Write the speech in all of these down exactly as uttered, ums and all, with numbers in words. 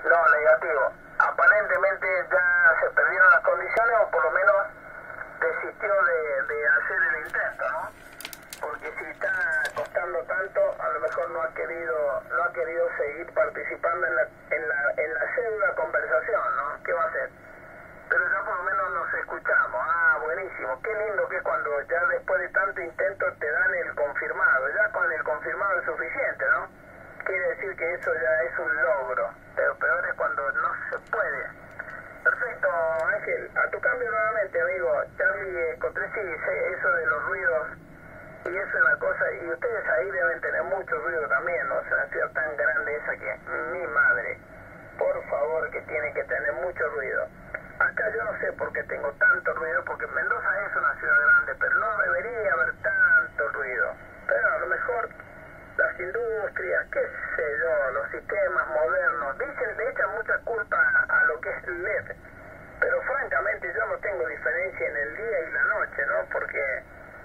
No, negativo. Aparentemente ya se perdieron las condiciones, o por lo menos desistió de, de hacer el intento, ¿no? Porque si está costando tanto, a lo mejor no ha querido no ha querido seguir participando en la en la en la pseudo conversación, ¿no? ¿Qué va a hacer? Pero ya por lo menos nos escuchamos. Ah, buenísimo. Qué lindo que es cuando ya después de tanto intento te dan el confirmado. Ya con el confirmado es suficiente, ¿no? Quiere decir que eso ya es un logro. Pero peor es cuando no se puede. Perfecto, Ángel. A tu cambio nuevamente, amigo. Charlie Cotresi, eso de los ruidos. Y eso es una cosa, y ustedes ahí deben tener mucho ruido también, ¿no? Es una ciudad tan grande esa que, mi madre, por favor, que tiene que tener mucho ruido. Acá yo no sé por qué tengo tanto ruido, porque Mendoza es una ciudad grande, pero no debería haber tanto ruido. Pero a lo mejor las industrias, qué sé yo, los sistemas modernos, dicen, le echan mucha culpa a lo que es L E D, pero francamente yo no tengo diferencia en el día y la noche, ¿no? Porque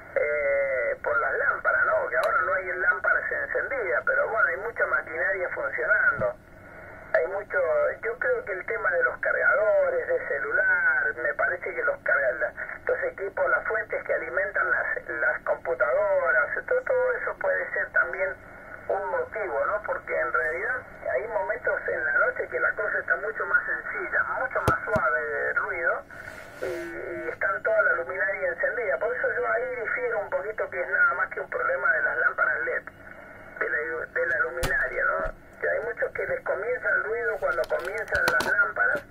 eh, por las lámparas, ¿no? Que ahora no hay lámparas encendidas, pero bueno, hay mucha maquinaria funcionando. Hay mucho, yo creo que el tema de los cargadores de celular, me parece que los cargadores, los equipos, las fuentes que alimentan las, las computadoras, todo, todo eso puede ser también un motivo, ¿no? Porque en realidad hay momentos en la noche que la cosa está mucho más sencilla, mucho más suave de ruido, y, y están toda la luminaria encendida. Por eso yo ahí difiero un poquito, que es nada más que un problema de las lámparas L E D, de la, de la luminaria, ¿no? Que hay muchos que les comienza el ruido cuando comienzan las lámparas,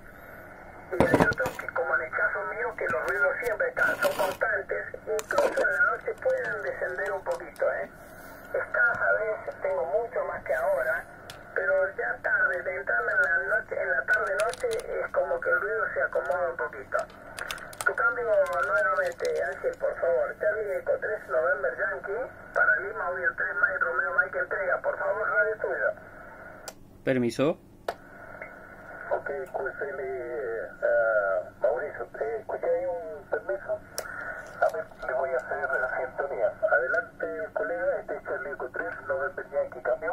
y hay otros que, como en el caso mío, que los ruidos siempre están, son constantes, incluso en la noche pueden descender un poquito, ¿eh? Escasa vez, tengo mucho más que ahora, pero ya tarde, de entrarme en la noche, en la tarde-noche, es como que el ruido se acomoda un poquito. Tu cambio nuevamente, Ángel, por favor. Charlie Eco tres November Yankee, para Lima, Audio tres, Mike Romeo, Mike entrega, por favor, radio tuyo. Permiso. Ok, Q S L, uh, Mauricio, ¿te escuché ahí un permiso? A ver, le voy a hacer la sintonía. Adelante, colega, este es Charlie Eco tres November Yankee, cambio.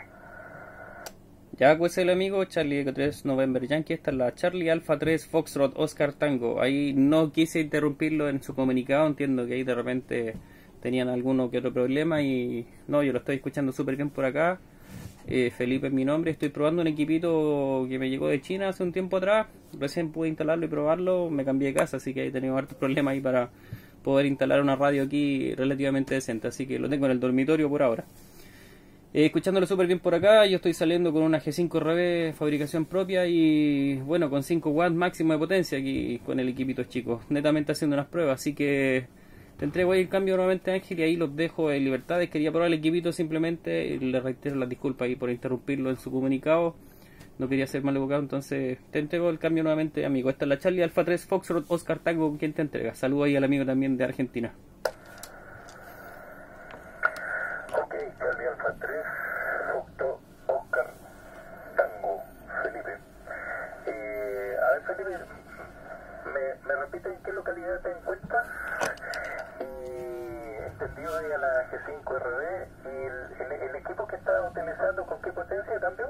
Ya, pues el amigo Charlie Eco tres November Yankee, esta es la Charlie Alpha tres Foxtrot Oscar Tango. Ahí no quise interrumpirlo en su comunicado, entiendo que ahí de repente tenían alguno que otro problema y no, yo lo estoy escuchando súper bien por acá. Eh, Felipe es mi nombre, estoy probando un equipito que me llegó de China hace un tiempo atrás, recién pude instalarlo y probarlo, me cambié de casa, así que he tenido hartos problemas ahí para poder instalar una radio aquí relativamente decente, así que lo tengo en el dormitorio por ahora. Eh, escuchándolo súper bien por acá, yo estoy saliendo con una G cinco R B fabricación propia y bueno, con cinco watts máximo de potencia aquí con el equipito chico, netamente haciendo unas pruebas, así que te entrego ahí el cambio nuevamente, Ángel, y ahí los dejo en libertades. Quería probar el equipito simplemente, y le reitero las disculpas ahí por interrumpirlo en su comunicado, no quería ser mal evocado, entonces te entrego el cambio nuevamente, amigo. Esta es la Charlie Alpha tres Foxtrot Oscar Tango, con quien te entrega. Saludos ahí al amigo también de Argentina. Ok, Charlie Alpha tres Foxtrot Oscar Tango, Felipe. Eh, a ver, Felipe, ¿me, me repite en qué localidad te encuentras? Entendido ahí a la G cinco R B, y el, el, el equipo que está utilizando, ¿con qué potencia cambio?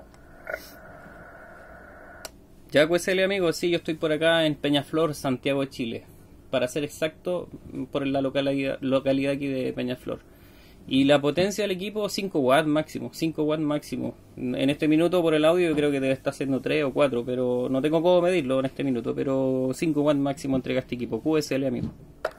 Ya, pues el amigo, sí, yo estoy por acá en Peñaflor, Santiago de Chile, para ser exacto, por la localidad, localidad aquí de Peñaflor. Y la potencia del equipo, cinco watts máximo, cinco watts máximo. En este minuto por el audio yo creo que debe estar haciendo tres o cuatro, pero no tengo cómo medirlo en este minuto, pero cinco watts máximo entrega este equipo. Q S L, amigo.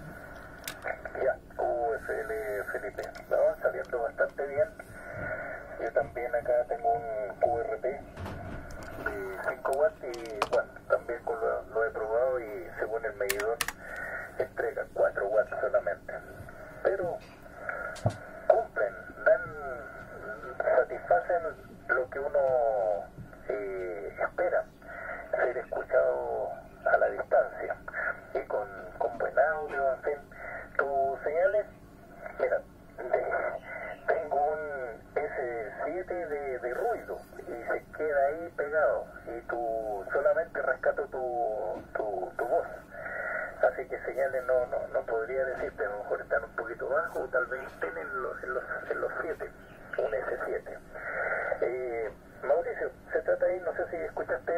Saliendo bastante bien. Yo también acá tengo un Q R T de cinco watts y bueno, también con lo, lo he probado y según el medidor entrega cuatro watts solamente. Pero cumplen, dan, satisfacen lo que uno eh, espera, ser escuchado a la distancia y con, con buen audio, en fin, tus señales, mira, de, tengo un S siete de, de ruido y se queda ahí pegado y tú solamente rescato tu, tu, tu voz, así que señales no, no, no podría decirte, a lo mejor están un poquito bajo o tal vez estén en los, en los, en los siete, un S siete. eh, Mauricio, se trata ahí, no sé si escuchaste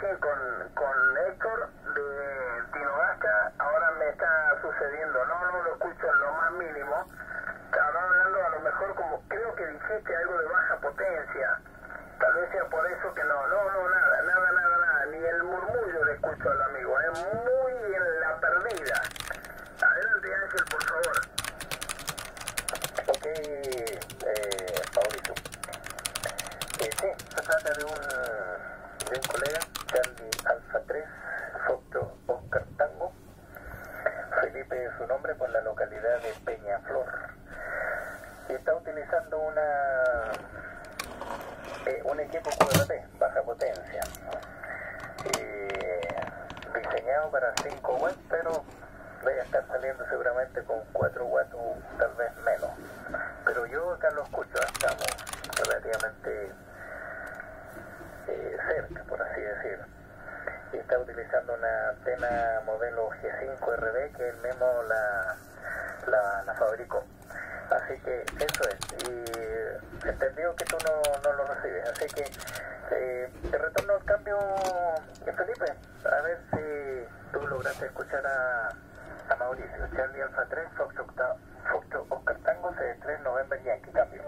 recién con, con Héctor de Tinogasta, ahora me está sucediendo, no, no lo escucho en lo más mínimo. Estaba hablando a lo mejor como, creo que dijiste algo de baja potencia, tal vez sea por eso que no, no, no, nada, nada, nada, nada, ni el murmullo le escucho al amigo, es muy en la perdida. Adelante Ángel, por favor. Ok, eh, Mauricio. Eh, sí, se trata de un, de un colega, Charlie Alfa tres, Foxtrot Oscar Tango. Felipe es su nombre, por la localidad de Peñaflor. Y está utilizando una eh, un equipo Q R T, baja potencia, eh, diseñado para cinco watts, pero vaya a estar saliendo seguramente con cuatro watts o tal vez menos. Pero yo acá lo escucho, estamos relativamente eh, cerca, por así decir. Y está utilizando una antena modelo G cinco R D que él mismo la, la, la fabricó. Así que eso es. Y entendió que tú no, no lo recibes. Así que eh, te retorno al cambio, Felipe. A ver si tú lograste escuchar a, a Mauricio. Charlie Alfa tres, Foxtrot Oscar Tango, C tres November Yankee. Cambio.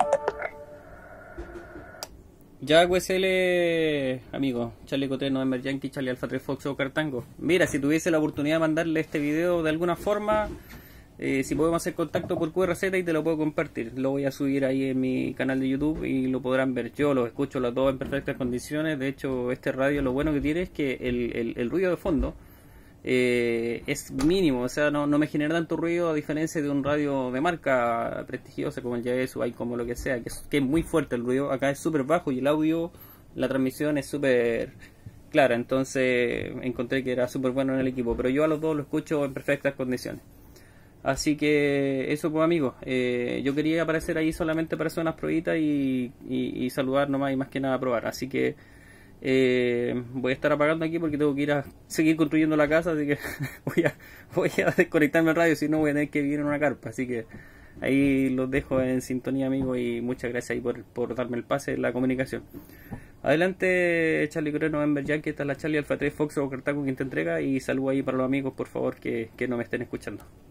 Ya, Q S L, amigo, Charlie tres November Yankee, Charlie Alfa tres Fox Oscar Tango. Mira, si tuviese la oportunidad de mandarle este video de alguna forma, eh, si podemos hacer contacto por Q R Z y te lo puedo compartir. Lo voy a subir ahí en mi canal de YouTube y lo podrán ver. Yo los escucho los dos en perfectas condiciones. De hecho, este radio lo bueno que tiene es que el, el, el ruido de fondo eh, es mínimo, o sea, no, no me genera tanto ruido, a diferencia de un radio de marca prestigiosa como el Yaesu, hay como lo que sea, que es, que es muy fuerte el ruido. Acá es súper bajo y el audio, la transmisión es súper clara, entonces encontré que era súper bueno en el equipo, pero yo a los dos lo escucho en perfectas condiciones. Así que eso, pues amigos, eh, yo quería aparecer ahí solamente para hacer unas pruebitas y, y, y saludar nomás y más que nada probar. Así que eh, voy a estar apagando aquí porque tengo que ir a seguir construyendo la casa, así que voy a, voy a desconectarme el radio, si no voy a tener que vivir en una carpa. Así que ahí los dejo en sintonía, amigos, y muchas gracias ahí por, por darme el pase en la comunicación. Adelante, Charlie tres November Yankee, esta es la Charlie Alfa tres Fox o Cartago quien te entrega, y saludo ahí para los amigos, por favor, que, que no me estén escuchando.